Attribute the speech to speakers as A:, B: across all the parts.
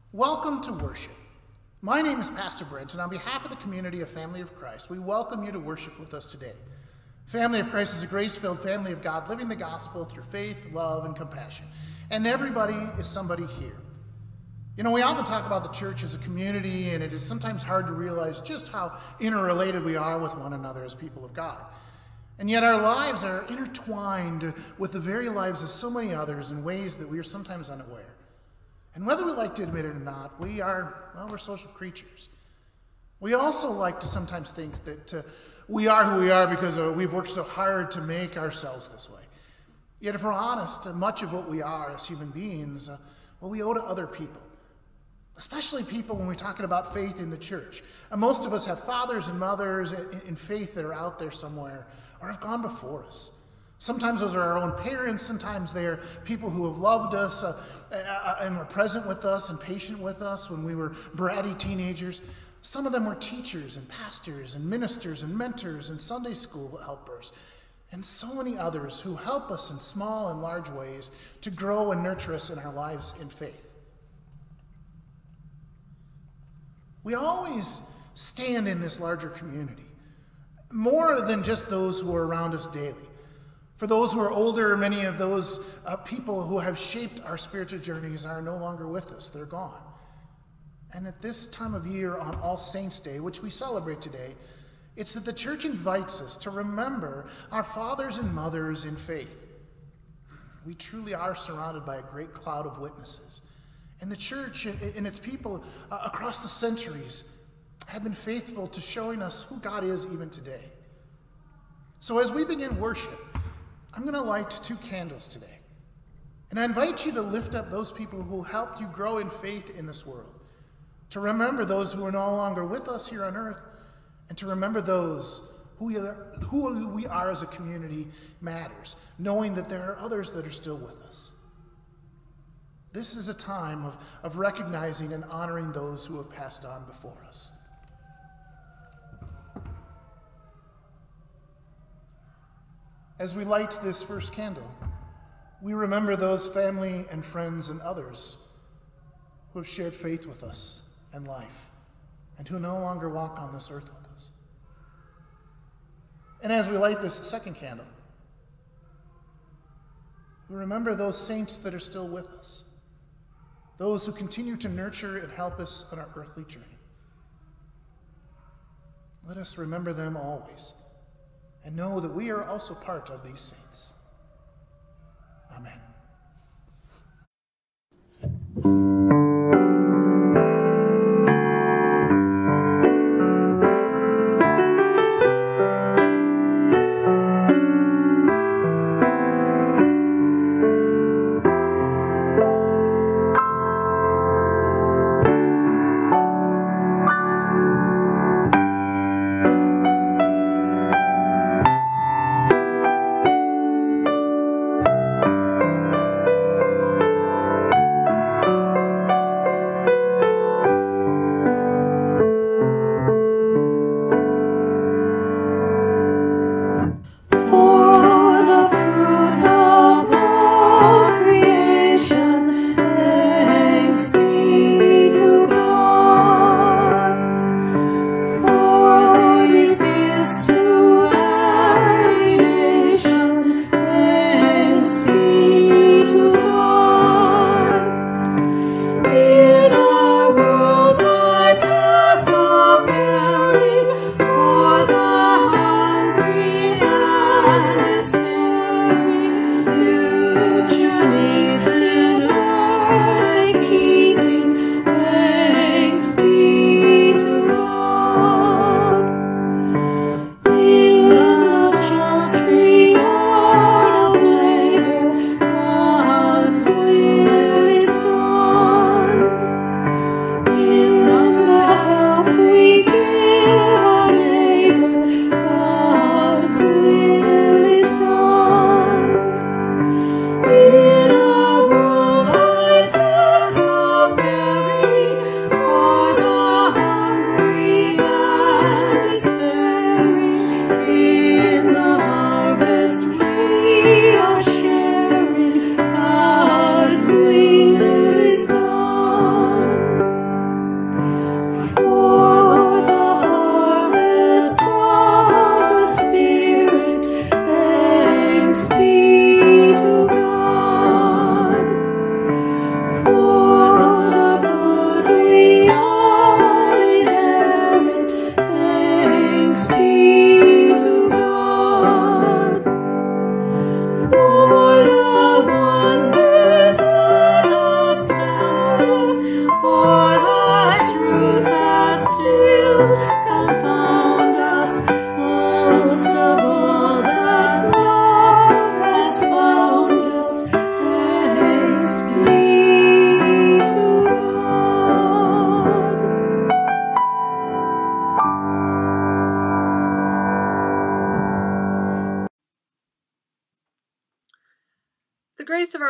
A: Welcome to worship. My name is Pastor Brent, and on behalf of the community of Family of Christ, we welcome you to worship with us today. Family of Christ is a grace-filled family of God living the gospel through faith, love, and compassion. And everybody is somebody here. You know, we often talk about the church as a community, and it is sometimes hard to realize just how interrelated we are with one another as people of God. And yet our lives are intertwined with the very lives of so many others in ways that we are sometimes unaware. And whether we like to admit it or not, we're social creatures. We also like to sometimes think that we are who we are because we've worked so hard to make ourselves this way. Yet if we're honest, much of what we are as human beings, we owe to other people. Especially people when we're talking about faith in the church. And most of us have fathers and mothers in faith that are out there somewhere or have gone before us. Sometimes those are our own parents. Sometimes they are people who have loved us and were present with us and patient with us when we were bratty teenagers. Some of them were teachers and pastors and ministers and mentors and Sunday school helpers. And so many others who help us in small and large ways to grow and nurture us in our lives in faith. We always stand in this larger community, more than just those who are around us daily. For those who are older, many of those people who have shaped our spiritual journeys are no longer with us. They're gone. And at this time of year on All Saints' Day, which we celebrate today, it's that the church invites us to remember our fathers and mothers in faith. We truly are surrounded by a great cloud of witnesses. And the church and its people across the centuries have been faithful to showing us who God is even today. So as we begin worship, I'm going to light 2 candles today. And I invite you to lift up those people who helped you grow in faith in this world, to remember those who are no longer with us here on earth, and to remember those who we are as a community matters, knowing that there are others that are still with us. This is a time of recognizing and honoring those who have passed on before us. As we light this first candle, we remember those family and friends and others who have shared faith with us and life, and who no longer walk on this earth with us. And as we light this second candle, we remember those saints that are still with us, those who continue to nurture and help us on our earthly journey. Let us remember them always, and know that we are also part of these saints. Amen.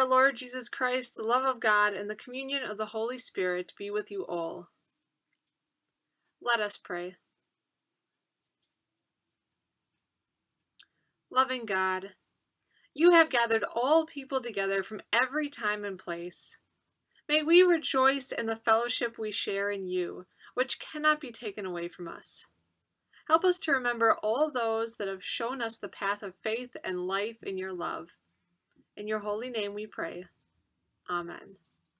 B: Lord Jesus Christ, the love of God, and the communion of the Holy Spirit be with you all. Let us pray. Loving God, you have gathered all people together from every time and place. May we rejoice in the fellowship we share in you, which cannot be taken away from us. Help us to remember all those that have shown us the path of faith and life in your love. In your holy name we pray. Amen.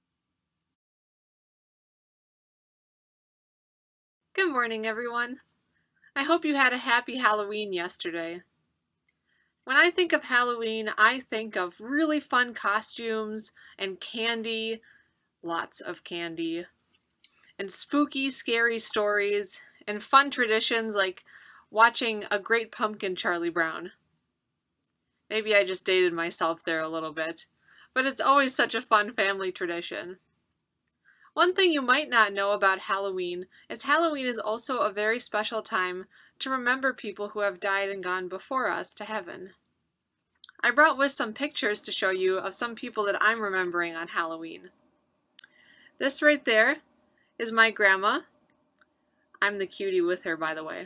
B: Good morning, everyone. I hope you had a happy Halloween yesterday. When I think of Halloween, I think of really fun costumes and candy, lots of candy, and spooky, scary stories, and fun traditions like watching A Great Pumpkin Charlie Brown. Maybe I just dated myself there a little bit, but it's always such a fun family tradition. One thing you might not know about Halloween is Halloween is also a very special time to remember people who have died and gone before us to heaven. I brought with some pictures to show you of some people that I'm remembering on Halloween. This right there is my grandma. I'm the cutie with her, by the way.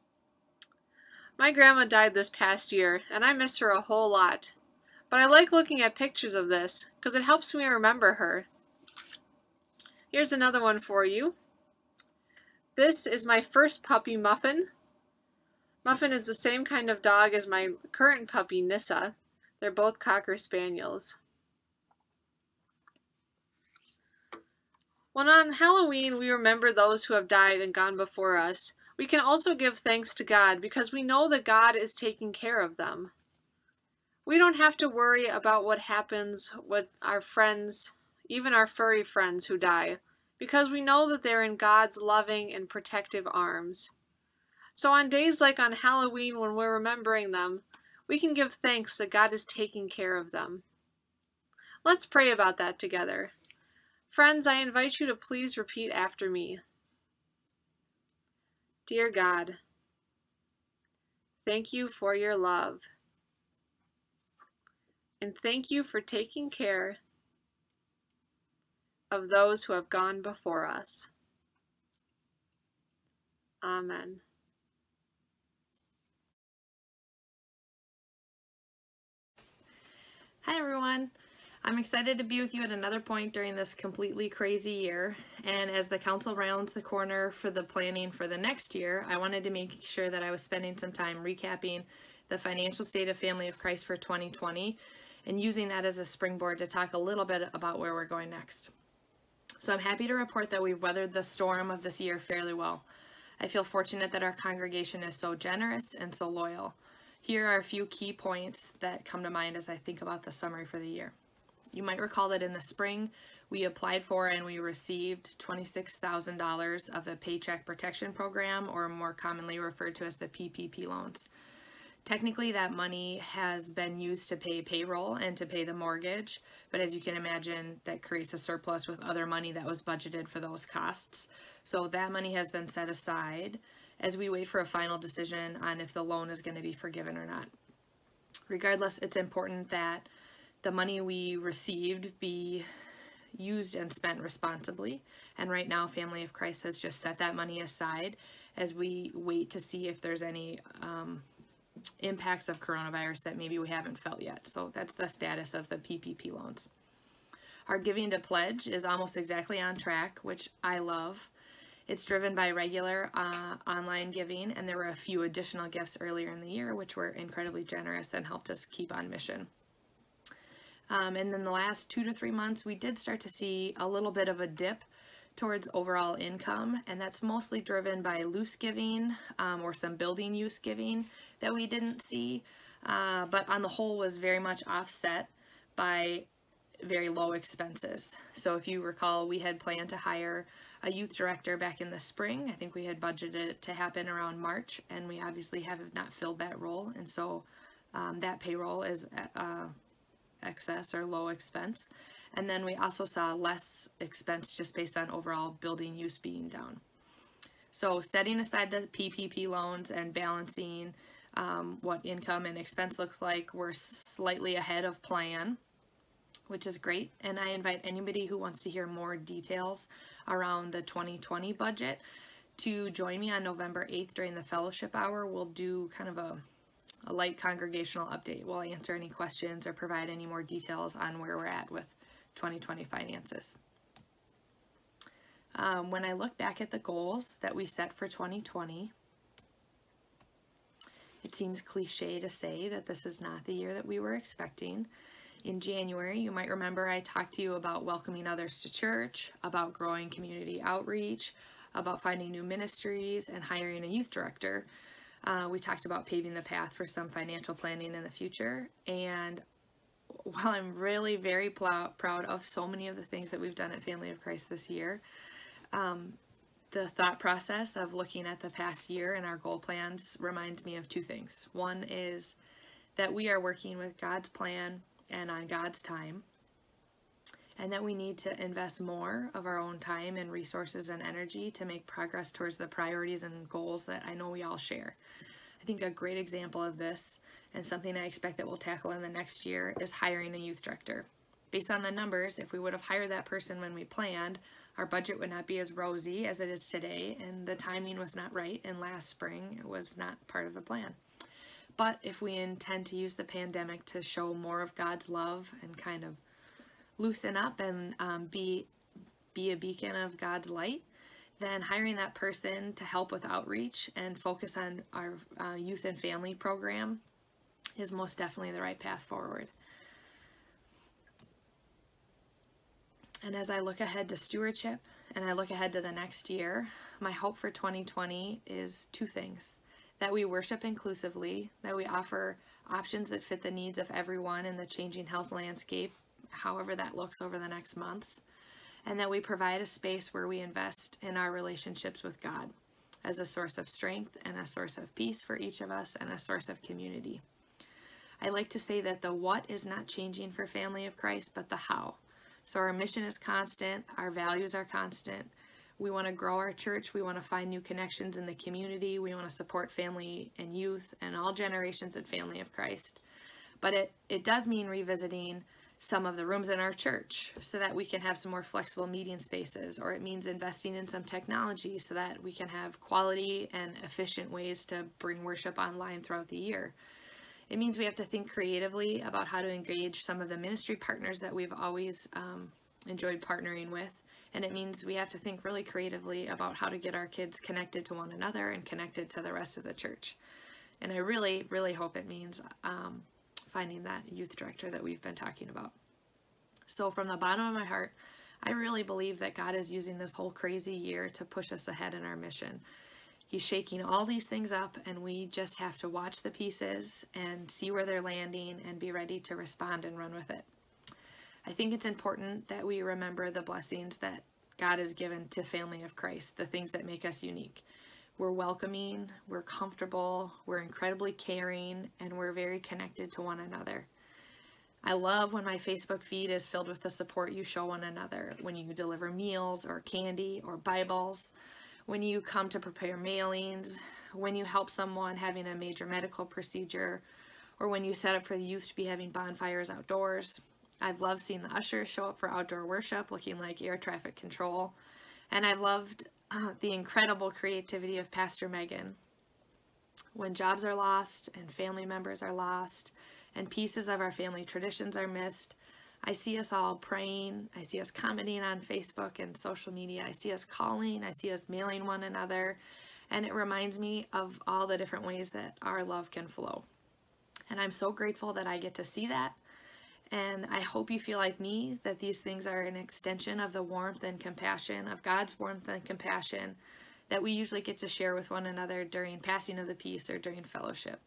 B: My grandma died this past year, and I miss her a whole lot. But I like looking at pictures of this because it helps me remember her. Here's another one for you. This is my first puppy, Muffin. Muffin is the same kind of dog as my current puppy, Nissa. They're both Cocker Spaniels. When on Halloween we remember those who have died and gone before us, we can also give thanks to God because we know that God is taking care of them. We don't have to worry about what happens with our friends, even our furry friends who die, because we know that they're in God's loving and protective arms. So on days like on Halloween when we're remembering them, we can give thanks that God is taking care of them. Let's pray about that together. Friends, I invite you to please repeat after me. Dear God, thank you for your love. And thank you for taking care of those who have gone before us. Amen.
C: Hi everyone! I'm excited to be with you at another point during this completely crazy year, and as the council rounds the corner for the planning for the next year, I wanted to make sure that I was spending some time recapping the financial state of Family of Christ for 2020 and using that as a springboard to talk a little bit about where we're going next. So I'm happy to report that we've weathered the storm of this year fairly well. I feel fortunate that our congregation is so generous and so loyal. Here are a few key points that come to mind as I think about the summary for the year. You might recall that in the spring, we applied for and we received $26,000 of the Paycheck Protection Program, or more commonly referred to as the PPP loans. Technically, that money has been used to pay payroll and to pay the mortgage, but as you can imagine, that creates a surplus with other money that was budgeted for those costs. So that money has been set aside as we wait for a final decision on if the loan is going to be forgiven or not. Regardless, it's important that the money we received be used and spent responsibly, and right now Family of Christ has just set that money aside as we wait to see if there's any impacts of coronavirus that maybe we haven't felt yet. So that's the status of the PPP loans. Our giving to pledge is almost exactly on track, which I love. It's driven by regular online giving, and there were a few additional gifts earlier in the year which were incredibly generous and helped us keep on mission. And then the last 2 to 3 months, we did start to see a little bit of a dip towards overall income, and that's mostly driven by loose giving or some building use giving that we didn't see, but on the whole was very much offset by very low expenses. So if you recall, we had planned to hire a youth director back in the spring. I think we had budgeted it to happen around March, and we obviously have not filled that role, and so that payroll is excess or low expense. And then we also saw less expense just based on overall building use being down. So setting aside the PPP loans and balancing what income and expense looks like, we're slightly ahead of plan. which is great. And I invite anybody who wants to hear more details around the 2020 budget to join me on November 8th during the fellowship hour. We'll do kind of a light congregational update. We'll answer any questions or provide any more details on where we're at with 2020 finances. When I look back at the goals that we set for 2020, it seems cliche to say that this is not the year that we were expecting. In January, you might remember I talked to you about welcoming others to church, about growing community outreach, about finding new ministries, and hiring a youth director. We talked about paving the path for some financial planning in the future. And while I'm really very proud of so many of the things that we've done at Family of Christ this year, the thought process of looking at the past year and our goal plans reminds me of two things. One is that we are working with God's plan and on God's time, and that we need to invest more of our own time and resources and energy to make progress towards the priorities and goals that I know we all share. I think a great example of this, and something I expect that we'll tackle in the next year, is hiring a youth director. Based on the numbers, if we would have hired that person when we planned, our budget would not be as rosy as it is today, and the timing was not right, and last spring it was not part of the plan. But if we intend to use the pandemic to show more of God's love and kind of loosen up and be a beacon of God's light, then hiring that person to help with outreach and focus on our youth and family program is most definitely the right path forward. And as I look ahead to stewardship and I look ahead to the next year, my hope for 2020 is two things: that we worship inclusively, that we offer options that fit the needs of everyone in the changing health landscape, however that looks over the next months, and that we provide a space where we invest in our relationships with God as a source of strength and a source of peace for each of us and a source of community. I like to say that the what is not changing for Family of Christ, but the how. So our mission is constant, our values are constant. We want to grow our church, we want to find new connections in the community, we want to support family and youth and all generations at Family of Christ. But it does mean revisiting some of the rooms in our church so that we can have some more flexible meeting spaces, or it means investing in some technology so that we can have quality and efficient ways to bring worship online throughout the year. It means we have to think creatively about how to engage some of the ministry partners that we've always enjoyed partnering with, and it means we have to think really creatively about how to get our kids connected to one another and connected to the rest of the church. And I really, really hope it means finding that youth director that we've been talking about. So from the bottom of my heart, I really believe that God is using this whole crazy year to push us ahead in our mission. He's shaking all these things up, and we just have to watch the pieces and see where they're landing and be ready to respond and run with it. I think it's important that we remember the blessings that God has given to Family of Christ, the things that make us unique. We're welcoming, we're comfortable, we're incredibly caring, and we're very connected to one another. I love when my Facebook feed is filled with the support you show one another, when you deliver meals or candy or Bibles, when you come to prepare mailings, when you help someone having a major medical procedure, or when you set up for the youth to be having bonfires outdoors. I've loved seeing the ushers show up for outdoor worship looking like air traffic control, and I've loved the incredible creativity of Pastor Megan. When jobs are lost and family members are lost and pieces of our family traditions are missed, I see us all praying, I see us commenting on Facebook and social media, I see us calling, I see us mailing one another, and it reminds me of all the different ways that our love can flow. And I'm so grateful that I get to see that, and I hope you feel like me, that these things are an extension of the warmth and compassion, of God's warmth and compassion, that we usually get to share with one another during passing of the peace or during fellowship.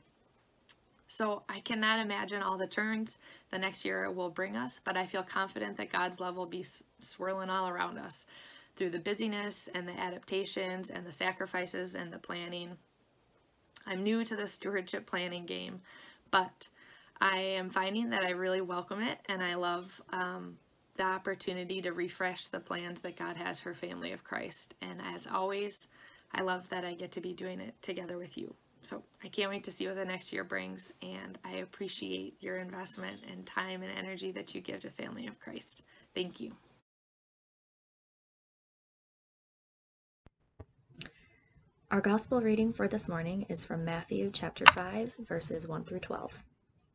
C: So I cannot imagine all the turns the next year will bring us, but I feel confident that God's love will be swirling all around us through the busyness and the adaptations and the sacrifices and the planning. I'm new to the stewardship planning game, but I am finding that I really welcome it, and I love the opportunity to refresh the plans that God has for Family of Christ. And as always, I love that I get to be doing it together with you. So I can't wait to see what the next year brings, and I appreciate your investment and time and energy that you give to Family of Christ. Thank you.
D: Our gospel reading for this morning is from Matthew chapter 5, verses 1 through 12.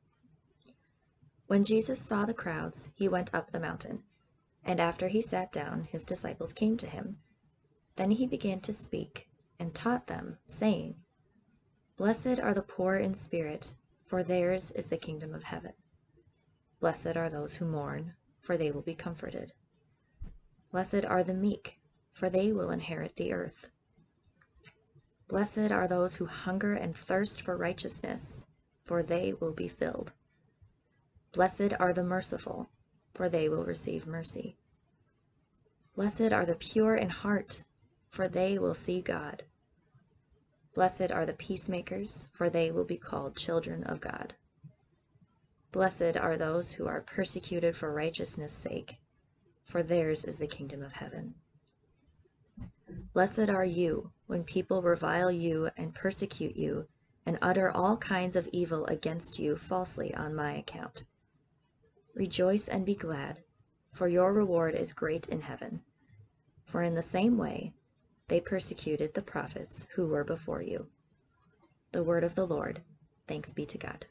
D: When Jesus saw the crowds, he went up the mountain, and after he sat down, his disciples came to him. Then he began to speak and taught them, saying, "Blessed are the poor in spirit, for theirs is the kingdom of heaven. Blessed are those who mourn, for they will be comforted. Blessed are the meek, for they will inherit the earth. Blessed are those who hunger and thirst for righteousness, for they will be filled. Blessed are the merciful, for they will receive mercy. Blessed are the pure in heart, for they will see God. Blessed are the peacemakers, for they will be called children of God. Blessed are those who are persecuted for righteousness' sake, for theirs is the kingdom of heaven. Blessed are you when people revile you and persecute you and utter all kinds of evil against you falsely on my account. Rejoice and be glad, for your reward is great in heaven. For in the same way they persecuted the prophets who were before you. The word of the Lord. Thanks be to God.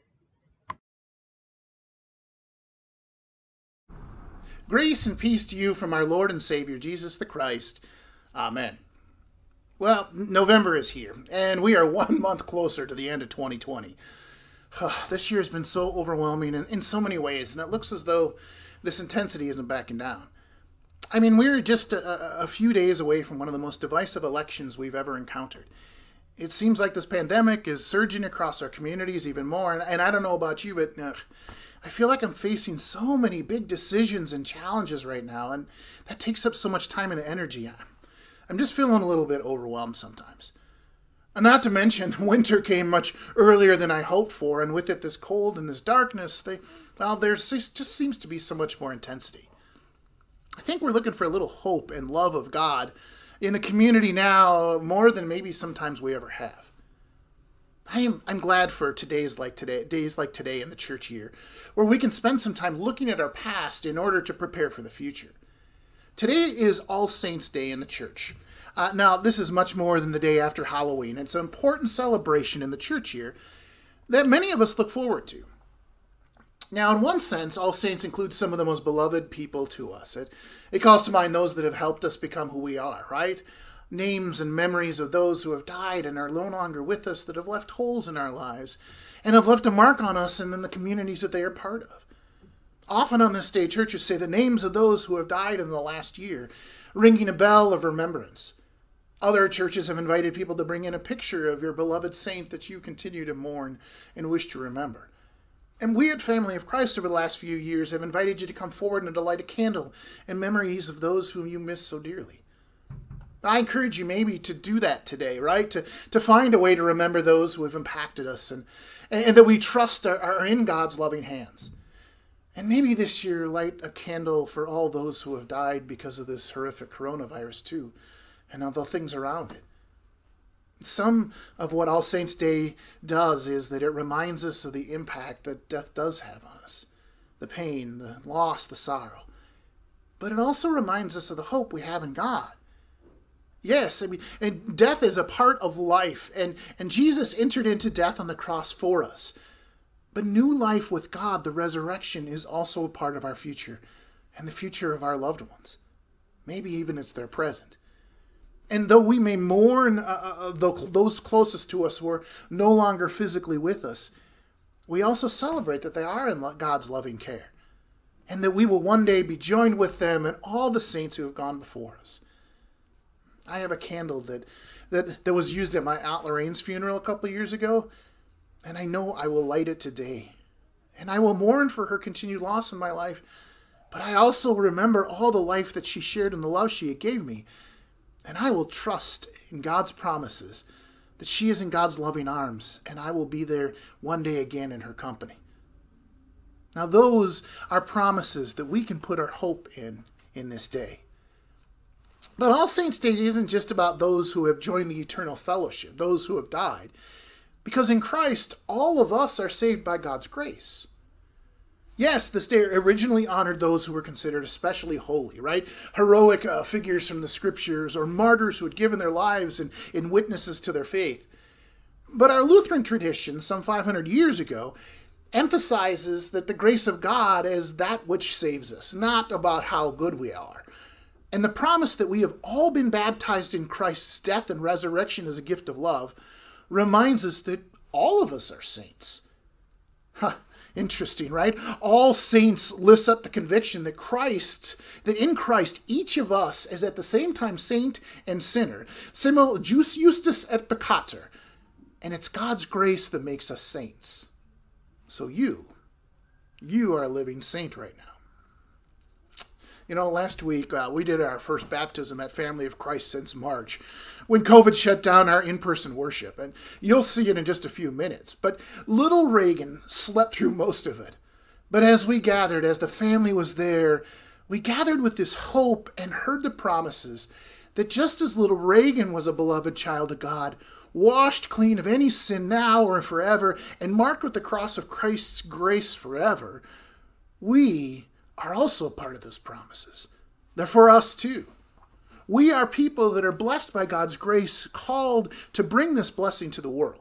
A: Grace and peace to you from our Lord and Savior, Jesus the Christ. Amen. Well, November is here, and we are 1 month closer to the end of 2020. This year has been so overwhelming in so many ways, and it looks as though this intensity isn't backing down. I mean, we're just a few days away from one of the most divisive elections we've ever encountered. It seems like this pandemic is surging across our communities even more, and I don't know about you, but I feel like I'm facing so many big decisions and challenges right now, and that takes up so much time and energy. I'm just feeling a little bit overwhelmed sometimes. And not to mention, winter came much earlier than I hoped for, and with it this cold and this darkness, there just seems to be so much more intensity. I think we're looking for a little hope and love of God in the community now more than maybe sometimes we ever have. I'm glad for days like today in the church year, where we can spend some time looking at our past in order to prepare for the future. Today is All Saints' Day in the church. Now, this is much more than the day after Halloween. It's an important celebration in the church year that many of us look forward to. Now, in one sense, All Saints includes some of the most beloved people to us. It calls to mind those that have helped us become who we are, right? Names and memories of those who have died and are no longer with us, that have left holes in our lives and have left a mark on us and in the communities that they are part of. Often on this day, churches say the names of those who have died in the last year, ringing a bell of remembrance. Other churches have invited people to bring in a picture of your beloved saint that you continue to mourn and wish to remember. And we at Family of Christ over the last few years have invited you to come forward and to light a candle in memories of those whom you miss so dearly. I encourage you maybe to do that today, right? To find a way to remember those who have impacted us and that we trust are in God's loving hands. And maybe this year light a candle for all those who have died because of this horrific coronavirus too, and all the things around it. Some of what All Saints' Day does is that it reminds us of the impact that death does have on us, the pain, the loss, the sorrow. But it also reminds us of the hope we have in God. Yes, and death is a part of life, and Jesus entered into death on the cross for us. But new life with God, the resurrection, is also a part of our future and the future of our loved ones. Maybe even it's their present. And though we may mourn those closest to us who are no longer physically with us, we also celebrate that they are in God's loving care, and that we will one day be joined with them and all the saints who have gone before us. I have a candle that was used at my Aunt Lorraine's funeral a couple of years ago, and I know I will light it today. And I will mourn for her continued loss in my life, but I also remember all the life that she shared and the love she gave me. And I will trust in God's promises that she is in God's loving arms, and I will be there one day again in her company. Now, those are promises that we can put our hope in this day. But All Saints' Day isn't just about those who have joined the eternal fellowship, those who have died, Because in Christ, all of us are saved by God's grace. Yes, this day originally honored those who were considered especially holy, right? Heroic figures from the scriptures or martyrs who had given their lives in witnesses to their faith. But our Lutheran tradition, some 500 years ago, emphasizes that the grace of God is that which saves us, not about how good we are. And the promise that we have all been baptized in Christ's death and resurrection as a gift of love reminds us that all of us are saints. Interesting, right? All saints lifts up the conviction that in Christ, each of us is at the same time saint and sinner. Simul justus et peccator. And it's God's grace that makes us saints. So you are a living saint right now. You know, last week we did our first baptism at Family of Christ since March, when COVID shut down our in-person worship. And you'll see it in just a few minutes. But little Reagan slept through most of it. But as we gathered, as the family was there, we gathered with this hope and heard the promises that just as little Reagan was a beloved child of God, washed clean of any sin now or forever, and marked with the cross of Christ's grace forever, we are also part of those promises. They're for us too. We are people that are blessed by God's grace, called to bring this blessing to the world.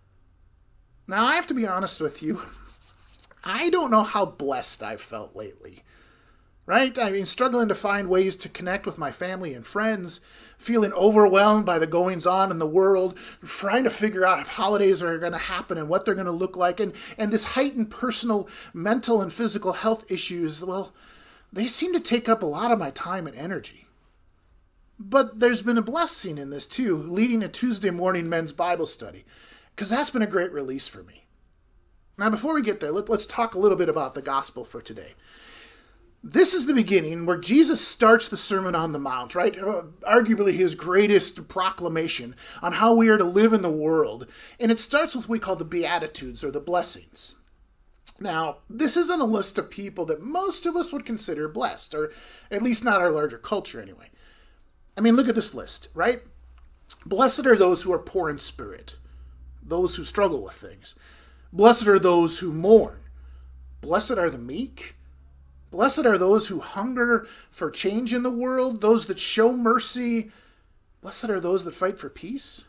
A: Now, I have to be honest with you. I don't know how blessed I've felt lately. Right? I mean, struggling to find ways to connect with my family and friends, feeling overwhelmed by the goings on in the world, trying to figure out if holidays are going to happen and what they're going to look like, and this heightened personal, mental, and physical health issues, well, they seem to take up a lot of my time and energy. But there's been a blessing in this too, leading a Tuesday morning men's Bible study, because that's been a great release for me. Now, before we get there, let's talk a little bit about the gospel for today. This is the beginning where Jesus starts the Sermon on the Mount, right? Arguably his greatest proclamation on how we are to live in the world. And it starts with what we call the Beatitudes, or the blessings. Now, this isn't a list of people that most of us would consider blessed, or at least not our larger culture anyway. I mean, look at this list, right? Blessed are those who are poor in spirit, those who struggle with things. Blessed are those who mourn. Blessed are the meek. Blessed are those who hunger for change in the world, those that show mercy. Blessed are those that fight for peace.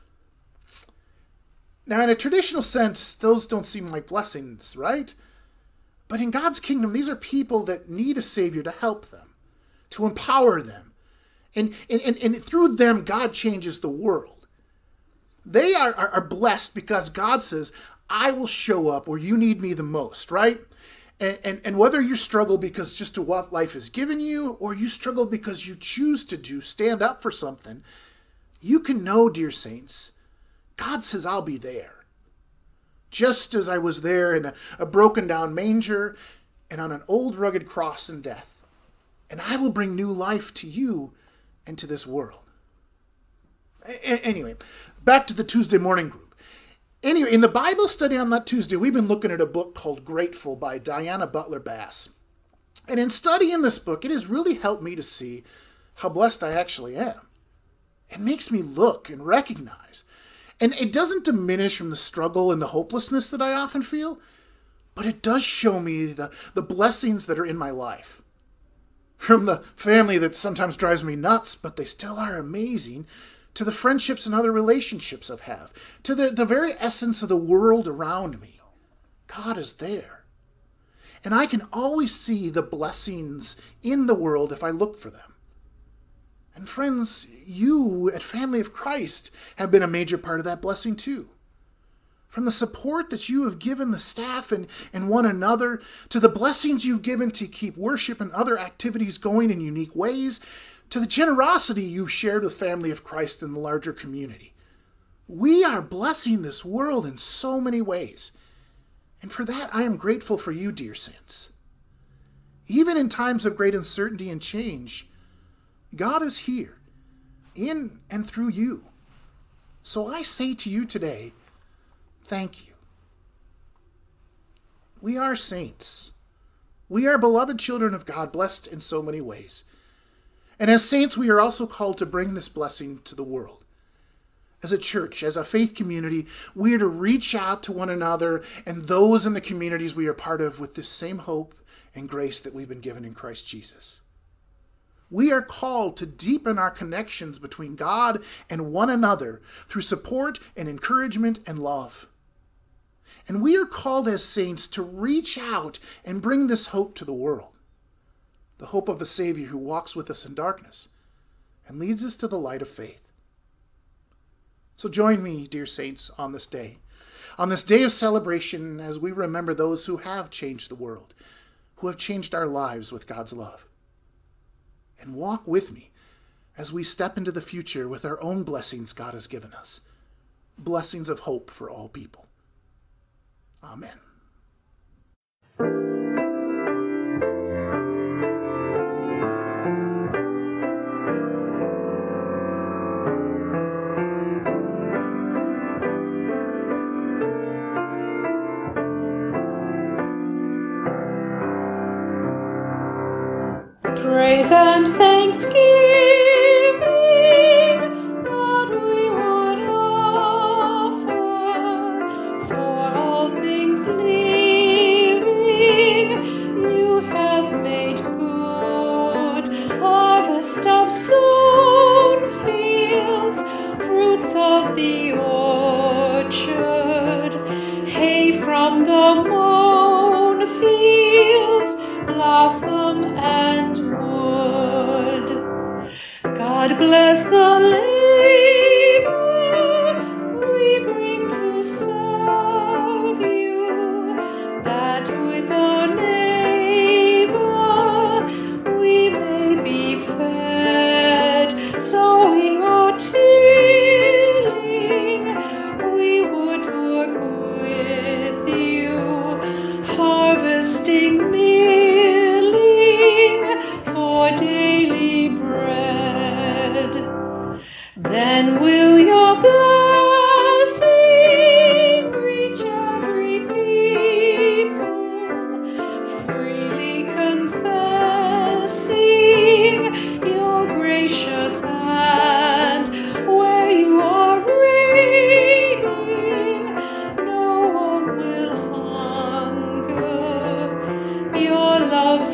A: Now, in a traditional sense, those don't seem like blessings, right? But in God's kingdom, these are people that need a Savior to help them, to empower them. And through them, God changes the world. They are blessed because God says, I will show up where you need me the most, right? And whether you struggle because just of what life has given you, or you struggle because you choose to stand up for something, you can know, dear saints, God says, I'll be there. Just as I was there in a broken down manger and on an old rugged cross in death. And I will bring new life to you and to this world. Anyway, back to the Tuesday morning group. Anyway, in the Bible study on that Tuesday, we've been looking at a book called Grateful by Diana Butler Bass. And in studying this book, it has really helped me to see how blessed I actually am. It makes me look and recognize. And it doesn't diminish from the struggle and the hopelessness that I often feel, but it does show me the blessings that are in my life. From the family that sometimes drives me nuts, but they still are amazing, to the friendships and other relationships I have, to the very essence of the world around me. God is there. And I can always see the blessings in the world if I look for them. And friends, you at Family of Christ have been a major part of that blessing too. From the support that you have given the staff and one another, to the blessings you've given to keep worship and other activities going in unique ways, to the generosity you've shared with Family of Christ in the larger community. We are blessing this world in so many ways. And for that, I am grateful for you, dear saints. Even in times of great uncertainty and change, God is here, in and through you. So I say to you today, thank you. We are saints. We are beloved children of God, blessed in so many ways. And as saints, we are also called to bring this blessing to the world. As a church, as a faith community, we are to reach out to one another and those in the communities we are part of with this same hope and grace that we've been given in Christ Jesus. We are called to deepen our connections between God and one another through support and encouragement and love. And we are called as saints to reach out and bring this hope to the world. The hope of a Savior who walks with us in darkness and leads us to the light of faith. So join me, dear saints, on this day of celebration as we remember those who have changed the world, who have changed our lives with God's love. And walk with me as we step into the future with our own blessings God has given us, blessings of hope for all people. Amen.
E: Praise and thanksgiving, God, we would offer. For all things living, you have made good. Harvest of sown fields, fruits of the orchard, hay from the mown fields, blossom and wood. God bless the labor we bring to serve you, that with our neighbor we may be fed. Sowing or tilling, we would work with you, harvesting for daily bread. Then will your blessing reach every people, freely confessing your gracious hand. Where you are reigning, no one will hunger. Your love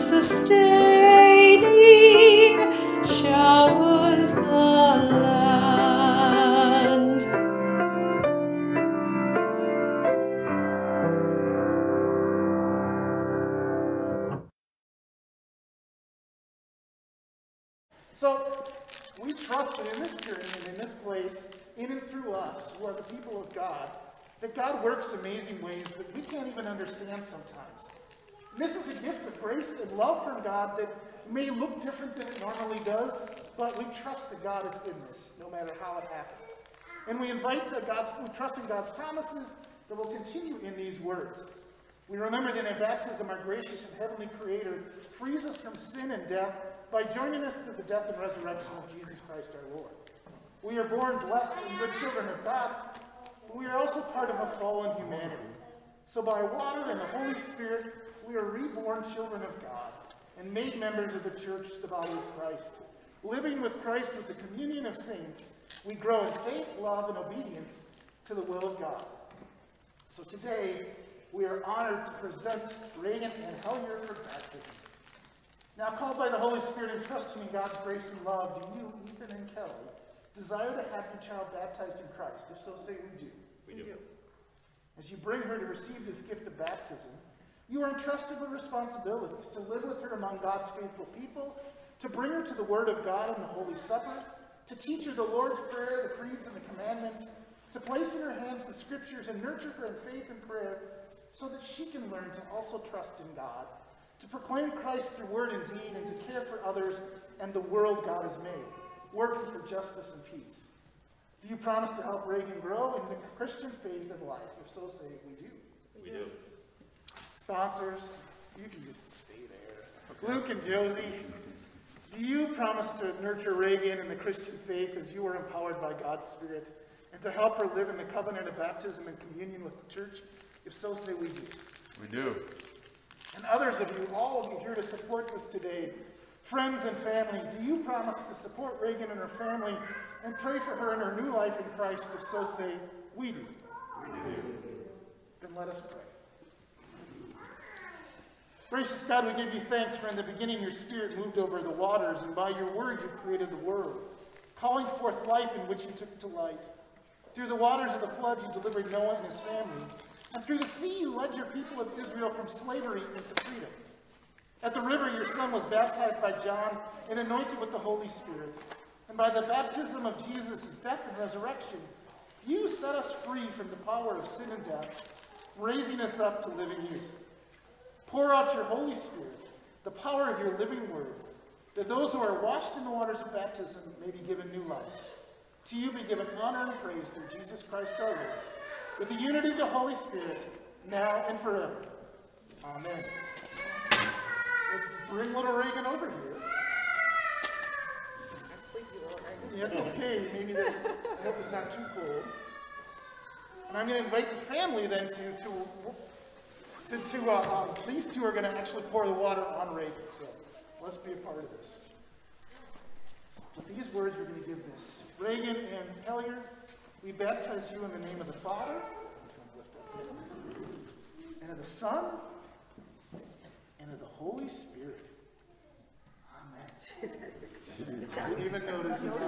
E: sustaining showers the land.
A: So, we trust that in this journey and in this place, in and through us, who are the people of God, that God works amazing ways that we can't even understand sometimes. And this is a gift of grace and love from God that may look different than it normally does, but we trust that God is in this, no matter how it happens. And we invite we trust in God's promises that will continue in these words. We remember that in baptism, our gracious and heavenly Creator frees us from sin and death by joining us to the death and resurrection of Jesus Christ our Lord. We are born blessed and good children of God, but we are also part of a fallen humanity. So by water and the Holy Spirit, we are reborn children of God and made members of the church, the body of Christ. Living with Christ with the communion of saints, we grow in faith, love, and obedience to the will of God. So today, we are honored to present Reagan and Hellier for baptism. Now, called by the Holy Spirit and trusting in God's grace and love, do you, Ethan and Kelly, desire to have your child baptized in Christ? If so, say we do.
F: We do.
A: As you bring her to receive this gift of baptism, you are entrusted with responsibilities to live with her among God's faithful people, to bring her to the Word of God and the Holy Supper, to teach her the Lord's Prayer, the creeds, and the commandments, to place in her hands the Scriptures and nurture her in faith and prayer so that she can learn to also trust in God, to proclaim Christ through word and deed, and to care for others and the world God has made, working for justice and peace. Do you promise to help Reagan grow in the Christian faith and life? If so, say we do.
F: We do.
A: Sponsors, you can just stay there. Luke and Josie, do you promise to nurture Reagan in the Christian faith as you are empowered by God's Spirit, and to help her live in the covenant of baptism and communion with the church? If so, say we do.
F: We do.
A: And others of you, all of you here to support this today, Friends and family, do you promise to support Reagan and her family and pray for her in her new life in Christ? If so, say, we do. We do. Then let us pray. Gracious God, we give you thanks for in the beginning your Spirit moved over the waters, and by your word you created the world, calling forth life in which you took to light. Through the waters of the flood you delivered Noah and his family, and through the sea you led your people of Israel from slavery into freedom. At the river your son was baptized by John and anointed with the Holy Spirit. And by the baptism of Jesus' death and resurrection, you set us free from the power of sin and death, raising us up to live in you. Pour out your Holy Spirit, the power of your living word, that those who are washed in the waters of baptism may be given new life. To you be given honor and praise through Jesus Christ our Lord, with the unity of the Holy Spirit, now and forever. Amen. Let's bring little Reagan over here. Yeah, it's okay. Maybe this, I hope it's not too cold. And I'm going to invite the family then these two are going to actually pour the water on Reagan. So let's be a part of this. With these words, we're going to give this. Reagan and Hellier, we baptize you in the name of the Father, and of the Son, and of the Holy Spirit. Amen. I didn't even notice it.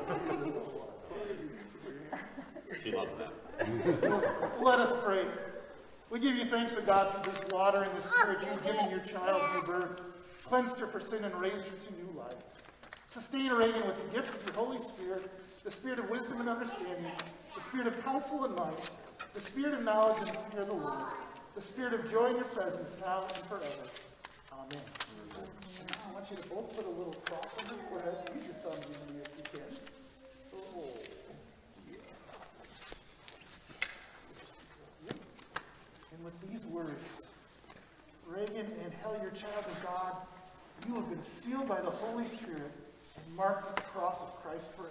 F: She loves that.
A: Let us pray. We give you thanks, O God, for this water and this Spirit you've given your child new birth, cleansed her for sin and raised her to new life. Sustain Reagan with the gift of your Holy Spirit, the Spirit of wisdom and understanding, the Spirit of counsel and might, the Spirit of knowledge and the fear of the Lord, the Spirit of joy in your presence now and forever. Amen. And now I want you to both put a little cross on your forehead. Use your thumbs using it if you can. Oh, yeah. And with these words, Reagan and Hellier, child of God, you have been sealed by the Holy Spirit and marked with the cross of Christ forever.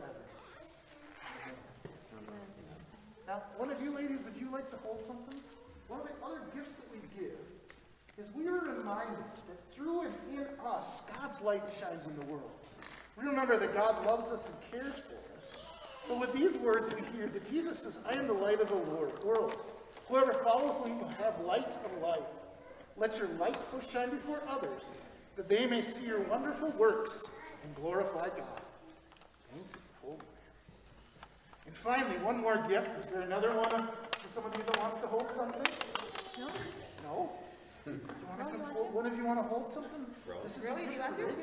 A: Amen. Now, one of you ladies, would you like to hold something? One of the other gifts that we give is we are reminded that through and in us, God's light shines in the world. We remember that God loves us and cares for us. But with these words, we hear that Jesus says, I am the light of the world. Whoever follows me will have light of life. Let your light so shine before others that they may see your wonderful works and glorify God. Thank you, Holy Man. And finally, one more gift. Is there another one? Someone of you that wants to hold something? No? No? Do you want to come hold, one of you want to hold something? This is really? Do you want to?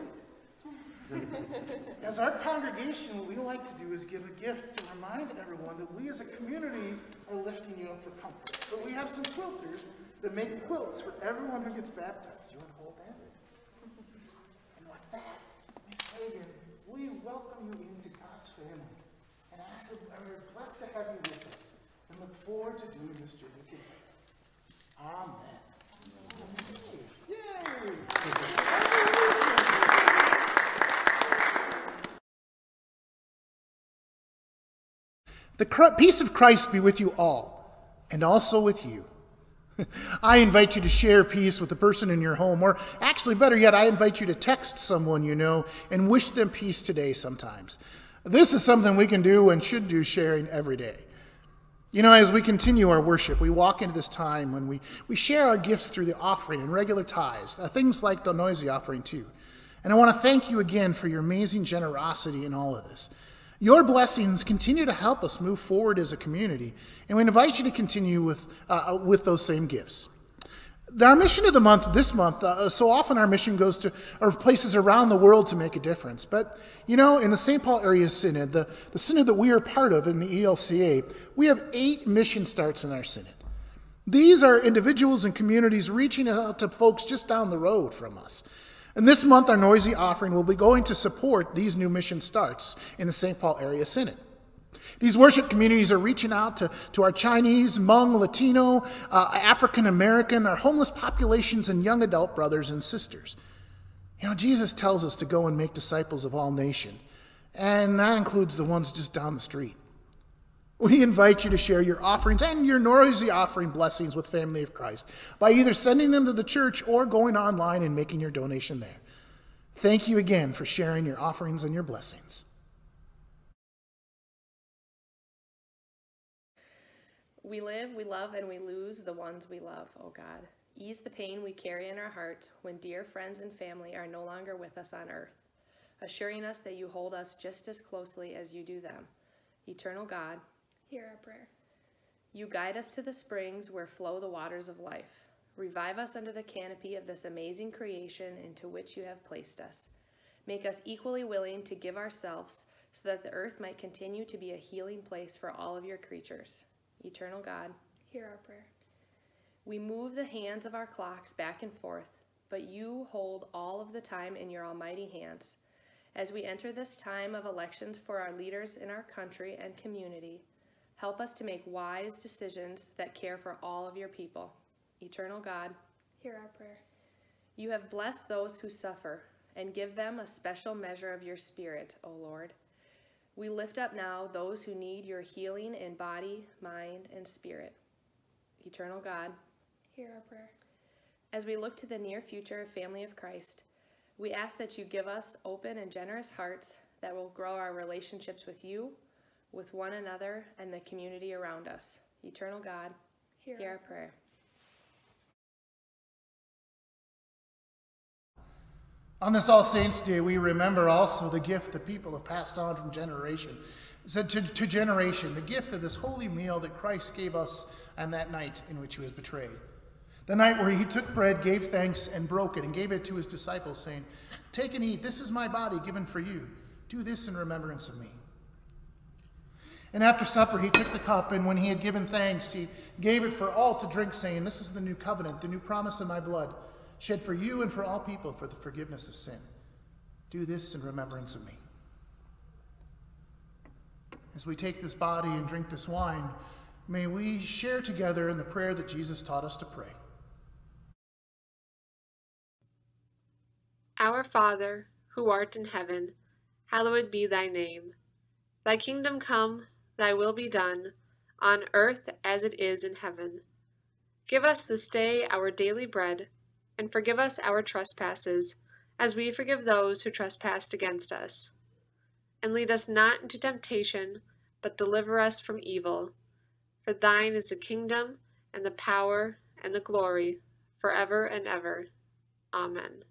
A: As our congregation, what we like to do is give a gift to remind everyone that we as a community are lifting you up for comfort. So we have some quilters that make quilts for everyone who gets baptized. Do you want to hold that? And with that, Miss Reagan, we welcome you into God's family and ask that we're blessed to have you with us and look forward to doing this journey together. Amen. Yay! The peace of Christ be with you all, and also with you. I invite you to share peace with the person in your home, or actually better yet, I invite you to text someone you know and wish them peace today sometimes. This is something we can do and should do sharing every day. You know, as we continue our worship, we walk into this time when we share our gifts through the offering and regular tithes, things like the noisy offering too. And I want to thank you again for your amazing generosity in all of this. Your blessings continue to help us move forward as a community, and we invite you to continue with those same gifts. Our mission of the month, this month, so often our mission goes to places around the world to make a difference. But, you know, in the St. Paul Area Synod, the synod that we are part of in the ELCA, we have 8 mission starts in our synod. These are individuals and communities reaching out to folks just down the road from us. And this month, our noisy offering will be going to support these new mission starts in the St. Paul Area Synod. These worship communities are reaching out to our Chinese, Hmong, Latino, African American, our homeless populations, and young adult brothers and sisters. You know, Jesus tells us to go and make disciples of all nations, and that includes the ones just down the street. We invite you to share your offerings and your noisy offering blessings with Family of Christ by either sending them to the church or going online and making your donation there. Thank you again for sharing your offerings and your blessings.
C: We live, we love, and we lose the ones we love, O God. Ease the pain we carry in our hearts when dear friends and family are no longer with us on earth, assuring us that you hold us just as closely as you do them. Eternal God,
G: hear our prayer.
C: You guide us to the springs where flow the waters of life. Revive us under the canopy of this amazing creation into which you have placed us. Make us equally willing to give ourselves so that the earth might continue to be a healing place for all of your creatures. Eternal God,
G: hear our prayer.
C: We move the hands of our clocks back and forth, but you hold all of the time in your almighty hands. As we enter this time of elections for our leaders in our country and community, help us to make wise decisions that care for all of your people. Eternal God,
G: hear our prayer.
C: You have blessed those who suffer and give them a special measure of your Spirit, O Lord. We lift up now those who need your healing in body, mind, and spirit. Eternal God,
G: hear our prayer.
C: As we look to the near future of Family of Christ, we ask that you give us open and generous hearts that will grow our relationships with you, with one another, and the community around us. Eternal God, hear our prayer.
A: On this All Saints' Day, we remember also the gift that people have passed on from generation to generation, the gift of this holy meal that Christ gave us on that night in which he was betrayed. The night where he took bread, gave thanks, and broke it, and gave it to his disciples, saying, "Take and eat, this is my body given for you. Do this in remembrance of me." And after supper, he took the cup, and when he had given thanks, he gave it for all to drink, saying, "This is the new covenant, the new promise in my blood, shed for you and for all people for the forgiveness of sin. Do this in remembrance of me." As we take this body and drink this wine, may we share together in the prayer that Jesus taught us to pray.
B: Our Father, who art in heaven, hallowed be thy name. Thy kingdom come, thy will be done, on earth as it is in heaven. Give us this day our daily bread, and forgive us our trespasses, as we forgive those who trespass against us. And lead us not into temptation, but deliver us from evil. For thine is the kingdom, and the power, and the glory, forever and ever. Amen.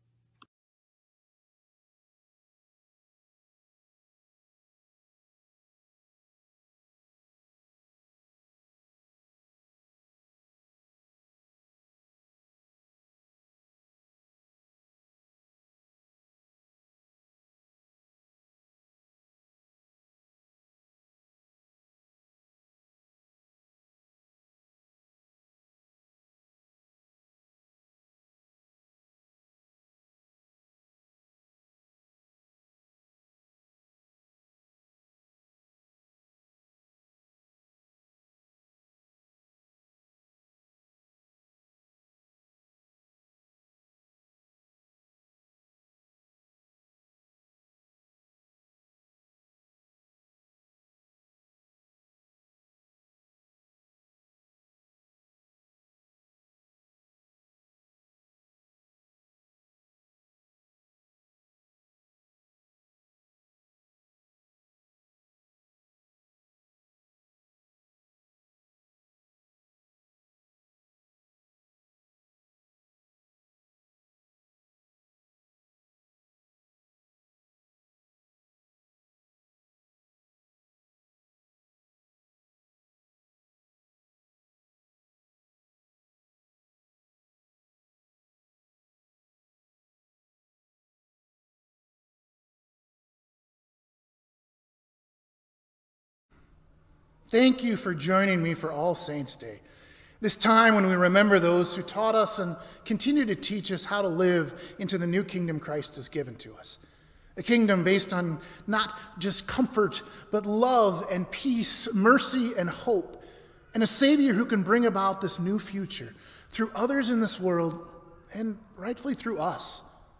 A: Thank you for joining me for All Saints' Day, this time when we remember those who taught us and continue to teach us how to live into the new kingdom Christ has given to us. A kingdom based on not just comfort, but love and peace, mercy and hope, and a Savior who can bring about this new future through others in this world and rightfully through us.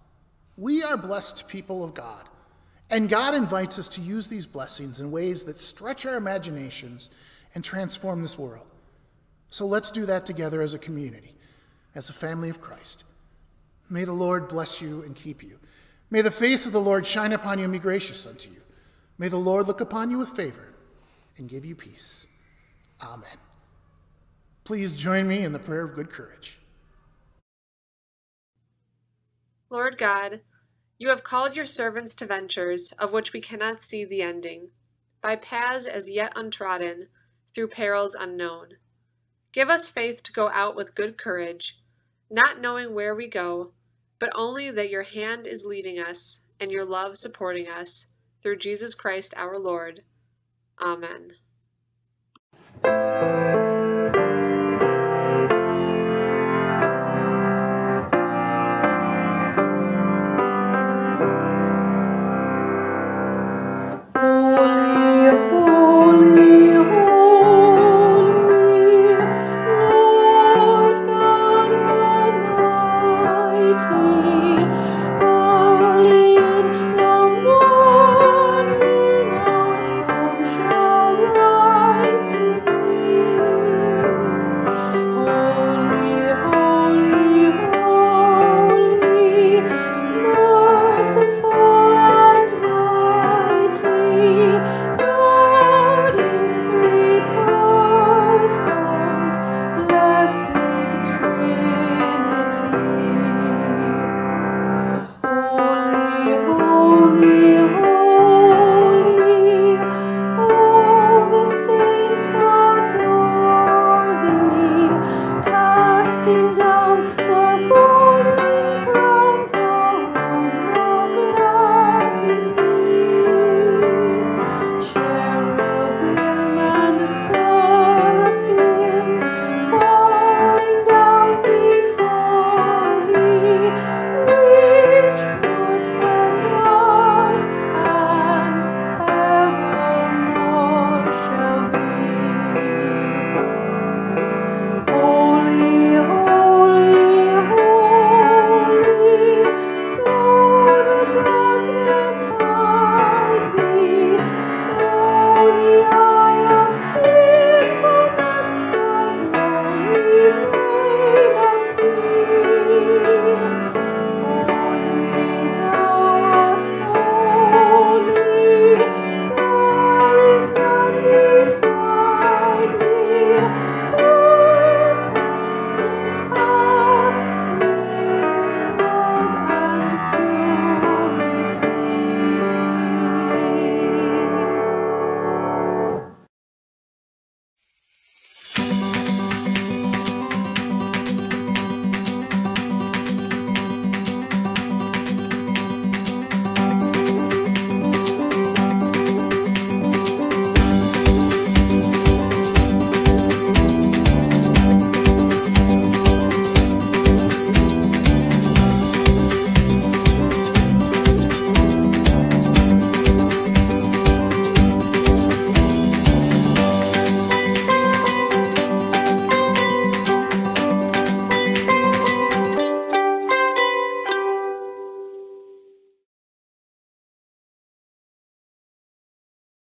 A: We are blessed people of God. And God invites us to use these blessings in ways that stretch our imaginations and transform this world. So let's do that together as a community, as a family of Christ. May the Lord bless you and keep you. May the face of the Lord shine upon you and be gracious unto you. May the Lord look upon you with favor and give you peace. Amen. Please join me in the prayer of good courage.
B: Lord God, you have called your servants to ventures of which we cannot see the ending, by paths as yet untrodden, through perils unknown. Give us faith to go out with good courage, not knowing where we go, but only that your hand is leading us and your love supporting us, through Jesus Christ our Lord. Amen.